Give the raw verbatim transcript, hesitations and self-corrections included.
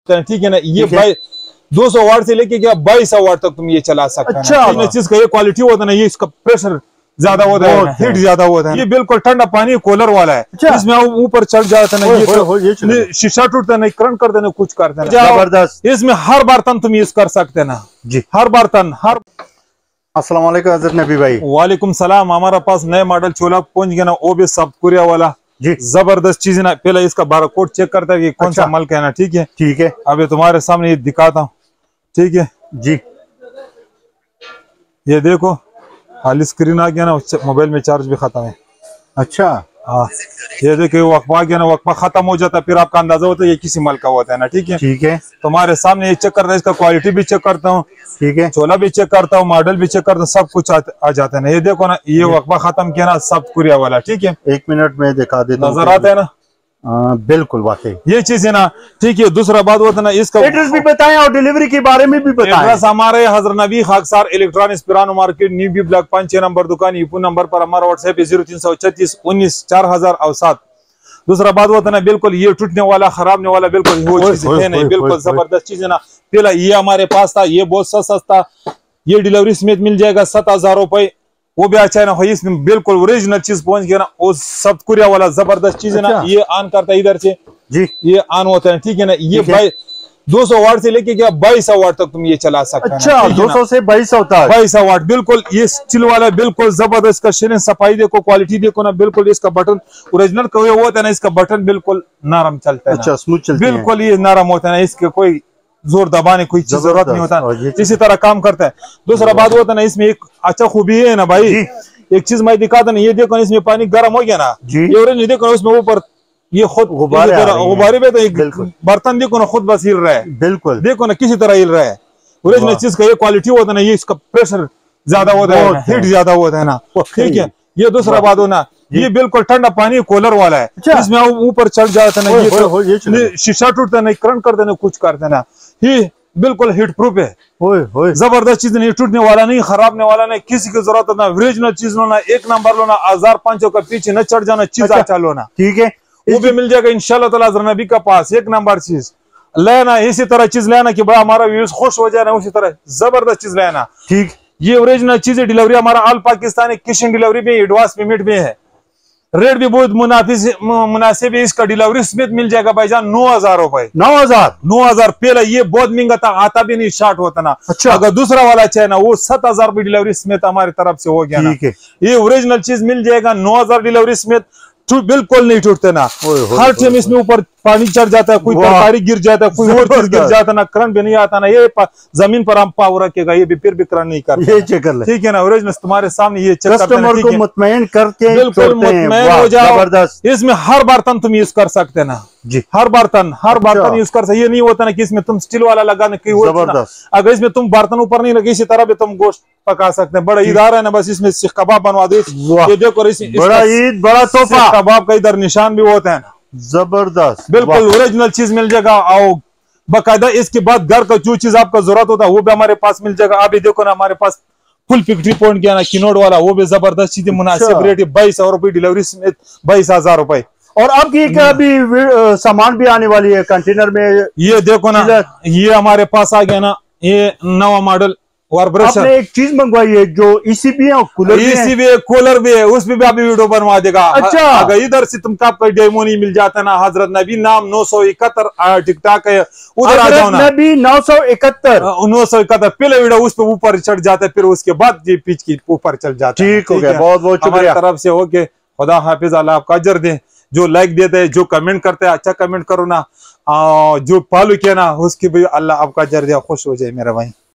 सकते हैं, ठीक है ना। ये भाई दो सौ वाट से लेके क्या बाईस सौ वाट तक तुम ये चला सकते हैं। अच्छा चीज का ये क्वालिटी होता है ना, ये इसका प्रेशर ज्यादा होता है, हीट ज्यादा होता है। ये बिल्कुल ठंडा पानी कूलर वाला है, इसमें ऊपर चढ़ जाता है ना, ये तो शीशा टूटता नहीं, करंट करते नहीं, कुछ करते नहीं, जबरदस्त। इसमें हर बर्तन तुम यूज कर सकते हैं ना जी, हर बर्तन हर। अस्सलाम वालेकुम हज़रत नबी भाई। वालेकुम सलाम। हमारा पास नए मॉडल चोला पहुंच गया ना, वो भी सब कुरिया वाला जी, जबरदस्त चीज है ना। पहले इसका बारह कोड चेक करता है कि कौन सा माल का है ना, ठीक है ठीक है। अभी तुम्हारे सामने ये दिखाता हूँ, ठीक है जी। ये देखो खाली स्क्रीन आ गया ना, मोबाइल में चार्ज भी खत्म है। अच्छा हाँ, ये देखिए वक्फा आ गया ना, वक्फा खत्म हो जाता है, फिर आपका अंदाजा होता है ये किसी माल का होता है ना, ठीक है ठीक है। तुम्हारे सामने ये चेक करता है, इसका क्वालिटी भी चेक करता हूँ, ठीक है, चोला भी चेक करता हूँ, मॉडल भी चेक करता हूँ, सब कुछ आ, आ जाता है ना। ये देखो ना, ये वक्फा खत्म किया ना, सब कुरिया वाला, ठीक है। एक मिनट में दिखा देता हूं, नजर आता है ना। आ, बिल्कुल वाकई ये चीज है ना, ठीक है। दूसरा बात होता है ना, इसका एड्रेस भी बताएं और डिलीवरी के बारे में भी बताएं। एड्रेस हमारे हजरत नबी खाकसार इलेक्ट्रॉनिक्स पिरानो मार्केट न्यू बी ब्लॉक पांच छह नंबर दुकान, यूपी नंबर पर हमारा व्हाट्सएप जीरो तीन सौ छत्तीस उन्नीस चार हजार और सात। दूसरा बात होता है ना, बिल्कुल ये टूटने वाला खराबने वाला बिल्कुल वो चीज है नहीं, बिल्कुल जबरदस्त चीज है ना। पहला ये हमारे पास था, ये बहुत सस्ता, ये डिलीवरी समेत मिल जाएगा सात हजार रुपए, वो भी अच्छा है ना। इसमें बिल्कुल ओरिजिनल चीज पहुंच गया ना, वो सब कुरिया वाला जबरदस्त चीज है ना। ये ऑन करता है इधर से जी, ये ऑन होता है, ठीक है ना। ये भाई दो सौ वाट से लेके क्या बाईस सौ वाट तक तुम ये चला सकते हैं। अच्छा दो सौ से बाईस सौ तक, बाईस सौ वाट बिल्कुल। ये स्टील वाला बिल्कुल जबरदस्त का शेरिंग, सफाई देखो, क्वालिटी देखो ना, बिल्कुल इसका बटन ओरिजिनल का वो होता है ना, इसका बटन बिल्कुल नरम चलता है। अच्छा स्मूथ चलता है, बिल्कुल ये नरम होता है ना, इसके कोई जोर दबाने कोई चीज जरूरत नहीं होता, इसी तरह काम करता है। दूसरा बात होता है ना, इसमें एक अच्छा खूबी है ना भाई, एक चीज मैं दिखाता ना, ये देखो ना, इसमें पानी गर्म हो गया ना, ये देखो ना, उसमें ऊपर ये खुद गुब्बारे पे तो एक बर्तन देखो ना, खुद बस हिल रहा है, बिल्कुल देखो ना किसी तरह हिल रहा है। ओरिजिनल चीज का ये क्वालिटी होता है ना, ये इसका प्रेशर ज्यादा होता है, हीट ज्यादा होता है ना, ठीक है। ये दूसरा बात हो ना, ये बिल्कुल ठंडा पानी कूलर वाला है, इसमें ऊपर चढ़ जाता है ना, ये शीशा टूटता नहीं, करंट करते ना, कुछ करते ना, ये बिल्कुल हीट प्रूफ है, जबरदस्त चीज नहीं, टूटने वाला नहीं, खराबने वाला नहीं, किसी की जरूरत ना। ओरिजिनल चीज लो ना, एक नंबर लो ना, हजार पांच सौ का पीछे न चढ़ जाना, चीज अच्छा लो ना, ठीक है। वो भी मिल जाएगा इंशाल्लाह ताला हज़रत नबी का पास, एक नंबर चीज लेना, इसी तरह चीज लेना कि बड़ा हमारा व्यूज खुश हो जाए ना, उसी तरह जबरदस्त चीज लेना, ठीक। ये ओरिजिनल चीज है, डिलीवरी हमारा ऑल पाकिस्तान है, कैश ऑन डिलीवरी में, एडवांस पेमेंट में है, रेट भी बहुत मुनासिब है, इसका डिलीवरी समेत मिल जाएगा भाईजान नौ हजार रुपए। नौ हजार नौ हजार पहले ये बहुत महंगा था, आता भी नहीं, शार्ट होता ना। अच्छा अगर दूसरा वाला चाहिए ना, वो सात हजार रुपए डिलीवरी समेत हमारी तरफ से हो गया ना, ये ओरिजिनल चीज मिल जाएगा नौ हजार डिलीवरी समेत, बिल्कुल नहीं टूटते ना। हर टाइम इसमें ऊपर पानी चढ़ जाता है, कोई तरकारी गिर जाता है, कोई और चीज गिर जाता है ना, करंट भी नहीं आता ना। ये जमीन पर हम पावर रखेगा, ये भी फिर भी करंट नहीं करता, ये चेक कर ले, ठीक है ना। ओरिजिनल तुम्हारे सामने ये चेक कस्टमर को मुतमईन करके बिल्कुल मुतमईन हो जाओ। इसमें हर बर्तन तुम यूज कर सकते ना जी, हर बर्तन हर बर्तन यूज कर सकते। ये नहीं होता ना कि इसमें तुम स्टील वाला लगा ना, अगर इसमें तुम बर्तन ऊपर नहीं लगे, इसी तरह भी तुम गोश्त पका सकते हैं। बड़ा इदारा है ना, बस इसमें सीख कबाब बनवा दो, ये देखो बड़ा ईद बड़ा तोहफा कबाब का इधर निशान भी होता है ना, जबरदस्त बिल्कुल ओरिजिनल चीज मिल जाएगा। आओ बाकायदा, इसके बाद घर का जो चीज आपका जरूरत होता है वो भी हमारे पास मिल जाएगा। अभी देखो ना, हमारे पास फुल पिक्चरी पॉइंट किया ना, किनोड वाला, वो भी जबरदस्त चीज, मुनासिब रेट है, बाईस सौ रुपए डिलीवरी समेत, बाईस हजार रुपए। और अब की अभी सामान भी आने वाली है कंटेनर में, ये देखो ना, ये हमारे पास आ गया ना, ये नवा मॉडल आपने एक चीज मंगवाई है जो ईसीबी है, कूलर भी है, ईसीबी है, कूलर भी है, उसमें भी अभी वीडियो बनवा देगा। अच्छा अगर इधर से तुमको आपका डेमो नहीं मिल जाता ना, हजरत नबी नाम नौ सौ इकहत्तर टिकटॉक है, उधर आ जाओ ना, नबी नौ सौ इकहत्तर नौ सौ इकहत्तर पहले वीडियो उस पर ऊपर चढ़ जाता है, फिर उसके बाद ये पिच की ऊपर चल जाता है। ठीक हो गया, बहुत बहुत शुक्रिया तरफ से। ओके, खुदा हाफिज, अल्लाह आपका अजर दे। जो लाइक देते हैं, जो कमेंट करते हैं, अच्छा कमेंट करो ना, जो फॉलो किया ना, उसकी भी अल्लाह आपका अजर दे, खुश हो जाए मेरा भाई।